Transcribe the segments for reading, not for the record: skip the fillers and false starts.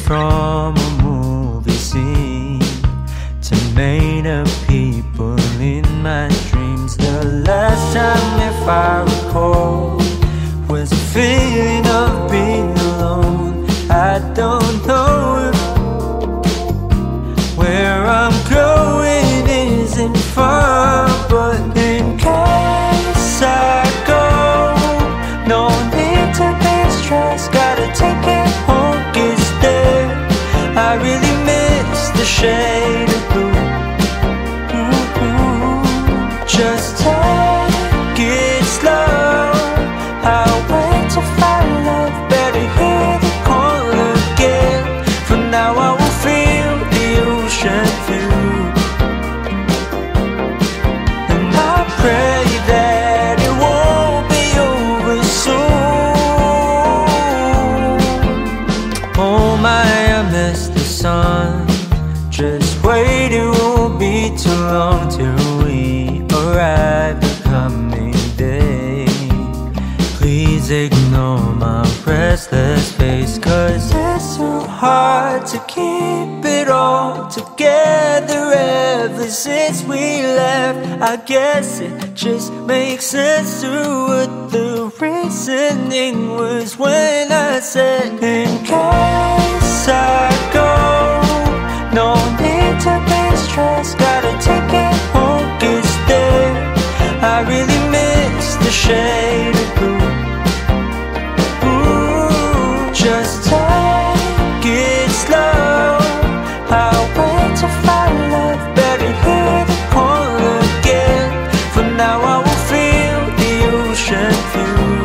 from a movie scene to made up people in my dreams. The last time, if I recall, was a feeling of being alone. I don't know if where I'm going isn't far, but in case I go, no need to be stressed. Gotta take it home, it's there. I really miss the shade of blue. Just take it slow. I'll wait to find love. Better hear the call again. For now I will feel the ocean view, and I pray that it won't be over soon. Oh my, I miss the sun. Just wait, it won't be too long till we arrive the coming day. Please ignore my restless face, 'cause it's so hard to keep it all together ever since we left. I guess it just makes sense to what the reasoning was when I said, in case I go, no need to be stressed. Gotta take it home, it's there. I really miss the shade of blue. Just take it slow. I'll wait to find love. Better hear the call again. For now I will feel the ocean view,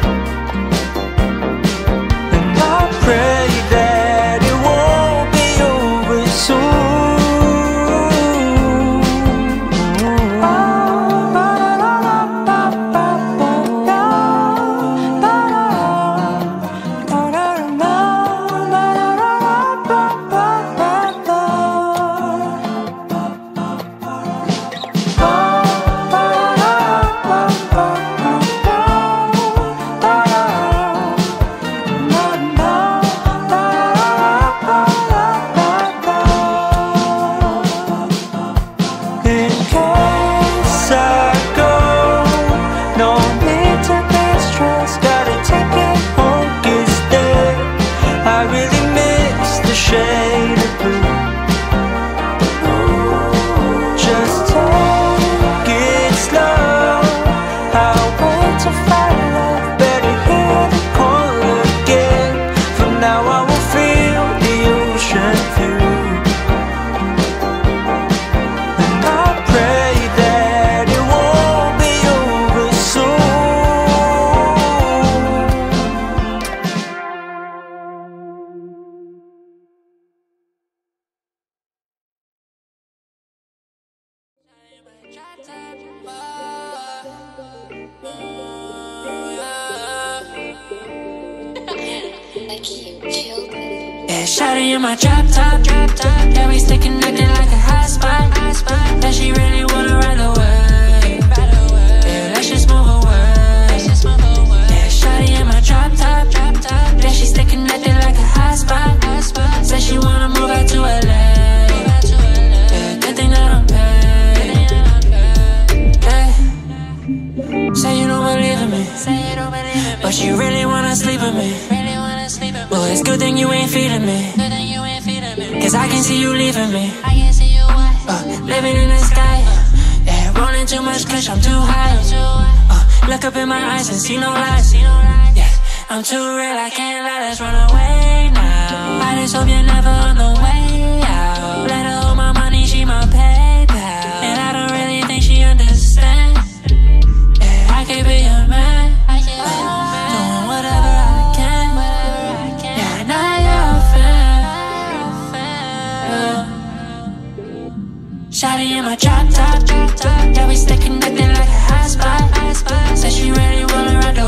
and I pray that it won't be over soon. Yeah, shawty in my drop top. Yeah, we stay connected like a hot spot. Yeah, she really wanna ride away. Yeah, let's just move away. Yeah, shawty in my drop top. Yeah, she stay connected like a hot spot. Said she wanna move out to LA. Yeah, good thing that I'm paid. Yeah. Say you don't believe in me, but you really wanna sleep with me. Well, it's good thing you ain't feeding me, 'cause I can see you leaving me. Living in the sky. Yeah, rolling too much kush, I'm too high. Look up in my eyes and see no lies. Yeah, I'm too real, I can't let us run away now. I just hope you're never on the way out. Let her hold my money, she my PayPal, and I don't really think she understands. Yeah, I could be your man, doing whatever I can. Yeah, I know you're a fan. Shawty in my drop top. Yeah, we stay connected like a hot spot. Said she really wanna ride